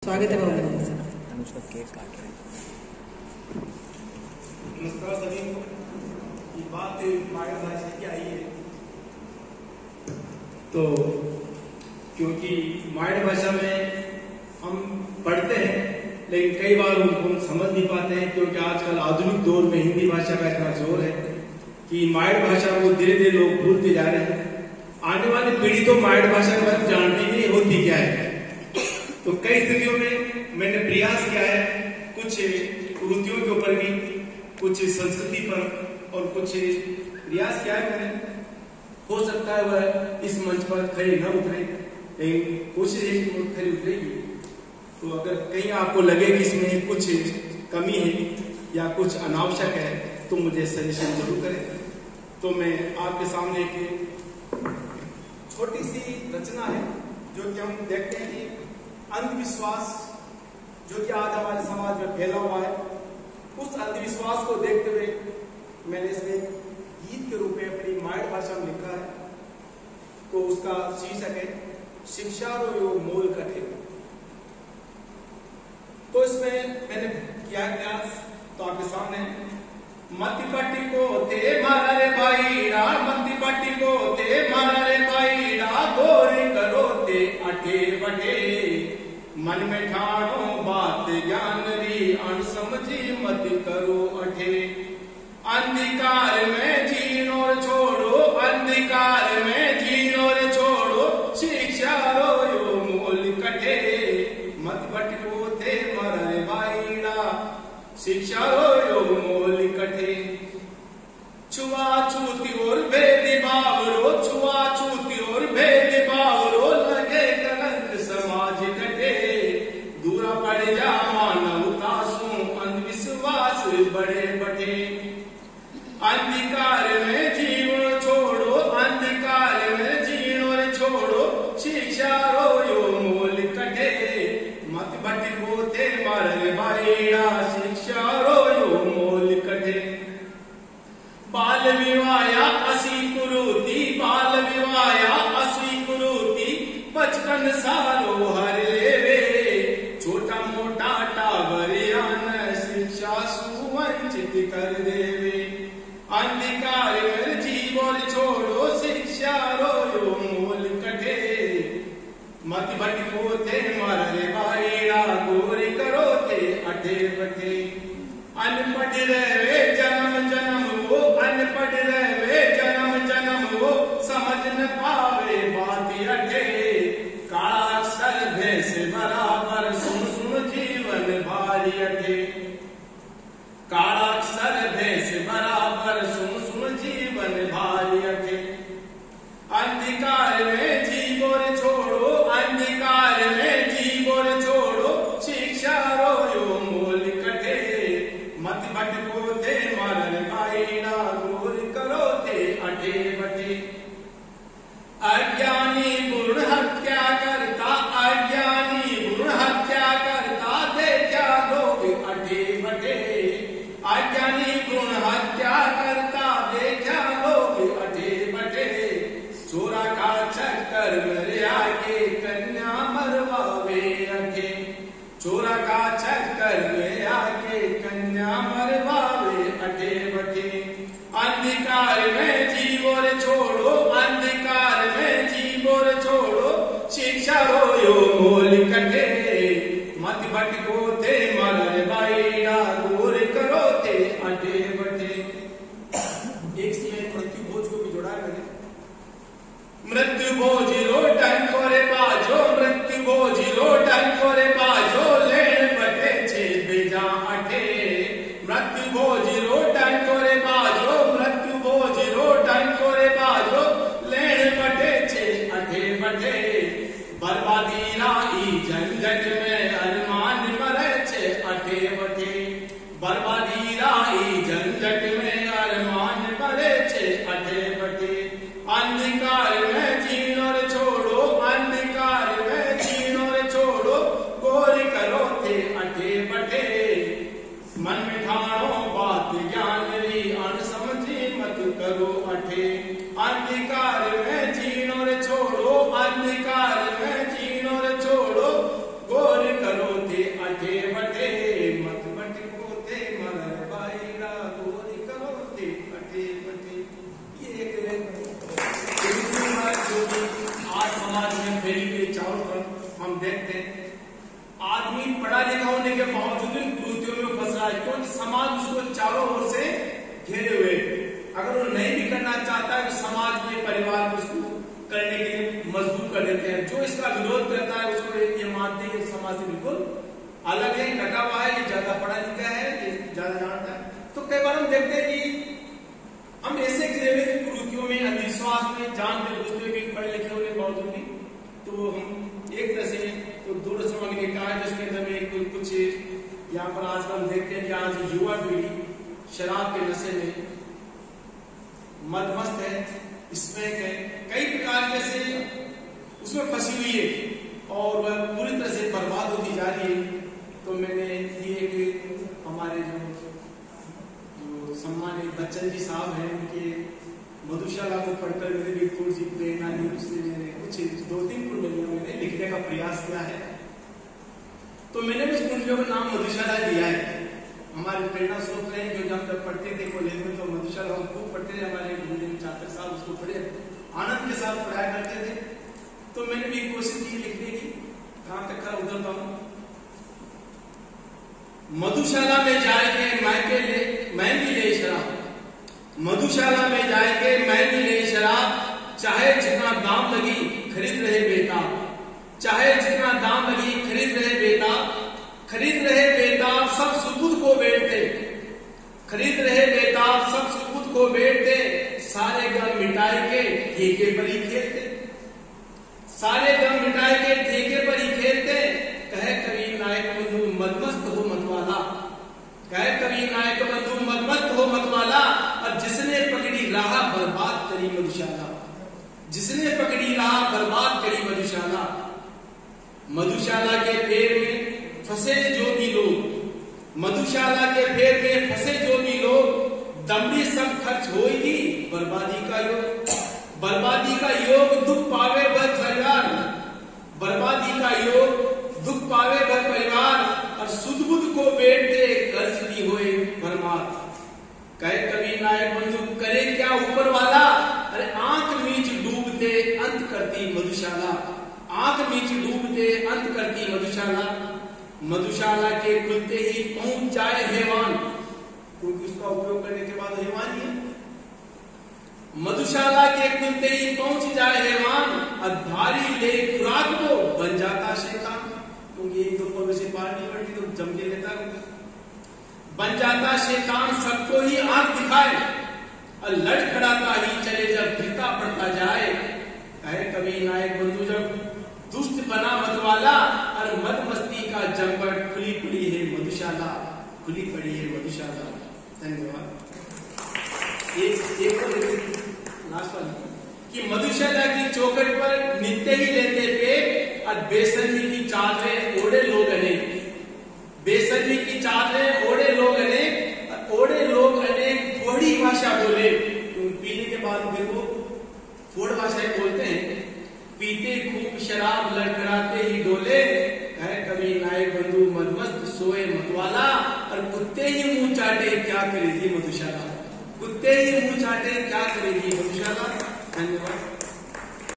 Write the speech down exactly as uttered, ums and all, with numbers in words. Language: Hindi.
स्वागत है बाबू। अनुष्का केक काट रहे हैं। नमस्कार सभी को। ये बात माया भाषा की आई है तो क्योंकि माया भाषा में हम पढ़ते हैं लेकिन कई बार उनको हम समझ नहीं पाते हैं, क्योंकि आजकल आधुनिक दौर में हिंदी भाषा का इतना जोर है कि माया भाषा को धीरे धीरे लोग भूलते जा रहे हैं। आने वाली पीढ़ी तो माया भाषा के बारे में जानती नहीं होती क्या है। तो कई स्थितियों में मैंने प्रयास किया है कुछ कृतियों के ऊपर भी, कुछ संस्कृति पर और कुछ प्रयास किया है मैंने। हो सकता है वह इस मंच पर खरी न उतरे, लेकिन कोशिश है कि वो खरी उतरेगी। तो अगर कहीं आपको लगे कि इसमें कुछ कमी है या कुछ अनावश्यक है तो मुझे सजेशन जरूर करें। तो मैं आपके सामने एक छोटी सी रचना है जो कि हम देखते हैं कि अंधविश्वास जो कि आज हमारे समाज में फैला हुआ है, उस अंधविश्वास को देखते हुए मैंने इसमें गीत के रूप में अपनी माया भाषा में लिखा है। तो उसका शीर्षक है शिक्षा रो मोल कठे। तो इसमें मैंने क्या किया तो आपके सामने मति पट्टी को ते मारा रे बाईड़ा, मति पट्टी को ते मारा रे बाईड़ा, गोरी करो ते अठे बटे, मन में ठाणो बात ज्ञान री अणसमझी मत करो अठे। अंधकार में जीनो रे छोड़ो, अंधकार में जीनो रे छोड़ो, शिक्षा रो यो मोल कटे, मत भटको थे मर रे बाईड़ा, शिक्षा रो यो मोल कटे। छुआ छूती और भेद बावरो, छुआ छूती और भेद बावरो, लगे कलंक समाज कटे, दूरा पड़ जा मानवता सु अंधविश्वास बड़े बटे। अंधकार में जीवन छोड़ो, अंधकार में जीवन छोड़ो, शिक्षा रो यो मोल कटे, मत भटको थे मर बाईड़ा, शिक्षा रो यो मोल कटे। बाल विवाया असी कुरूती, बाल विवाया असी कुरूती, पचपन सालो हर लेवे, छोटा मोटा टावरियान शिक्षा सुवंचित कर देवे। अंधकार में जीवन छोड़ो, शिक्षा रो यो मोल कटे, मत भटको थे मर बाईड़ा, गोरी करो थे अठे बटे। अनपढ़ रहे जन्म जन्म वो, अनपढ़ रहे जन्म जन्म वो, समझ न पावे बात अठे, काला अक्षर भेष बराबर सुन सुन जीवन भारी अठे, काला अक्षर भेष बराबर सुन सुन जीवन भारी अठे। अंधकार में जीवन छोड़ो, अंधकार में जीवन छोड़ो, शिक्षा रो यो मोल कटे, मत भटको थे मर बाईड़ा, गोर करो थे अठे बटे। अज्ञानी गुण हत्या करता, अज्ञानी गुण हत्या करता, देखा लोग अठे बटे, अज्ञानी गुण हत्या करता, देखा लोग अठे बटे। चोरा का चक्कर मेरे आगे कन्या मरवावे अठे, चोरा का चक्कर में आगे कन्या मरवावे अठे बटे। अंधकार में जीवन छोड़ो, अंधकार में जीवन छोड़ो, शिक्षा रो यो मोल कटे, मत भटको थे मर बाईड़ा, गोर करो थे अठे बटे। एक से मृत्यु भोज को भी जोड़ा है मैंने। मृत्यु भोज रो टंकोरे बाजो, मृत्यु भोज रो टंकोरे बाजो, लेन बटे छे बेजा अठे, मृत्यु भोज रो टंकोरे बाजो, मृत्यु भोज रो टंकोरे बाजो, लेन बटे छे अठे बटे। बर्बादी राई झंझट में अरमान मरे छे अठे बटे, बर्बादी राई झंझट में अरमान मरे छे अठे बटे। अंधकार में जीनो रे छोड़ो, अंधकार में जीनो रे छोड़ो, गोरी करो थे अठे बटे, मन में ठाणो बात ज्ञान री अणसमझी मत करो अठे। अंधकार में जीनो रे छोड़ो, अंधकार में जीनो रे छोड़ो, गोरी करो पढ़ा लिखा होने के बावजूद इन कुरीतियों में फंस रहा है, क्योंकि समाज उसको चारों ओर से घेरे हुए। अगर वो नहीं भी करना चाहता है तो समाज के परिवार को उसको करने के लिए मजबूर कर देते हैं। जो इसका विरोध करता है उसको ये मानते हैं समाज से बिल्कुल अलग है, लगा हुआ है, ये ज्यादा पढ़ा लिखा है, ये ज्यादा जानता है। तो कई बार हम देखते हैं कि हम ऐसे गिरे हुए कुरीतियों में, अंधविश्वास में, जानते बुझते हुए पढ़े लिखे होने के बावजूद भी तो हम एक तरह से तो दूर समझ के कहा है जिसके अंदर में कुछ यहाँ पर आजकल हम देखते हैं कि आज युवा पीढ़ी शराब के नशे में मदमस्त है, स्मैक है, कई प्रकार के से उसमें फंसी हुई है और वह पूरी तरह से बर्बाद होती जा रही है। तो मैंने ये कि हमारे जो जो सम्मानित बच्चन जी साहब हैं उनके मधुशाला को पढ़कर मैंने भी थोड़ी सी प्रेरणा ली, उससे मैंने कुछ दो तीन कुंडलियों मैंने लिखने का प्रयास किया है। तो मैंने उस कुंडलियों का नाम मधुशाला दिया है। हमारे प्रेरणा स्रोत रहे जो जब तक पढ़ते थे कॉलेज में तो मधुशाला हम खूब पढ़ते थे, हमारे गुरुदेव छात्र साहब उसको पढ़े आनंद के साथ पढ़ाया करते थे। तो मैंने भी कोशिश की लिखने की, कहां तक खरा उतरता हूं। मधुशाला में जाएंगे मैके ले मैं भी ले शराब, मधुशाला में जाएंगे मैं भी ले शराब, चाहे जितना दाम लगी खरीद रहे बेताब, चाहे जितना दाम लगी खरीद रहे बेताब, खरीद रहे बेताब सब सुबुद को बैठते, खरीद रहे बेताब सब सुबुद को बैठते, सारे गम मिटाई के ठेके पर ही खेलते, सारे गम मिटाई के ठेके पर ही खेलते। कहे कबीर नायक बंधु मदमस्त हो मतवाला, कहे कबीर नायक बंधु मदमस्त हो मतवाला, और जिसने पकड़ी राह बर्बाद करी मधुशाला, जिसने पकड़ी राह बर्बाद करी मधुशाला। मधुशाला के फेर में फंसे जो भी लोग, मधुशाला के फेर में फंसे जो भी लोग, दमड़ी सब खर्च होगी बर्बादी का योग, बर्बादी का योग दुख पावे भर परिवार, बर्बादी का योग दुख पावे भर परिवार, और सुदबुद को बैठते कर्ज भी होए भरमार। कहे कबीर नायक बंधु करे क्या ऊपर वाला, अरे आंख मीच डूबते अंत करती मधुशाला, आंख मीच डूबते अंत करती मधुशाला। मधुशाला के खुलते ही पहुंच जाए हैवान, क्योंकि उसका उपयोग करने के बाद हैवान ही है। मधुशाला के खुलते ही पहुंच जाए हैवान, और भारी ले खुराक को बन जाता शैतान, क्योंकि एक दो पौधे से पार नहीं पड़ती तो जम के लेता है। बन जाता शैतान सबको ही आंख दिखाए, और लड़खड़ाता ही चले जब गिरता पड़ता जाए। कहे कबीर नायक बंधु जब दुष्ट बना मतवाला, और मद मस्ती का जमघट खुली पड़ी है मधुशाला, खुली पड़ी है मधुशाला। धन्यवाद। एक एक लास्ट वाली कि मधुशाला की चौखट पर नित्य ही लेते पेट, और बेसर्मी की चादरें ओढ़े लोग अनेक, बेसर्मी की चादरें ओढ़े लोग अनेक, ओढ़े लोग अनेक फोड़ी भाषा बोले। पीने के बाद देखो फोड़ भाषाएं बोलते हैं, पीते खूब शराब लड़खड़ाते ही डोले। कहे कबीर नायक बंधु मदमस्त सोए मतवाला, और कुत्ते ही मुंह चाटे क्या करेगी मधुशाला, कुत्ते ही मुंह चाटे क्या करेगी मधुशाला। धन्यवाद।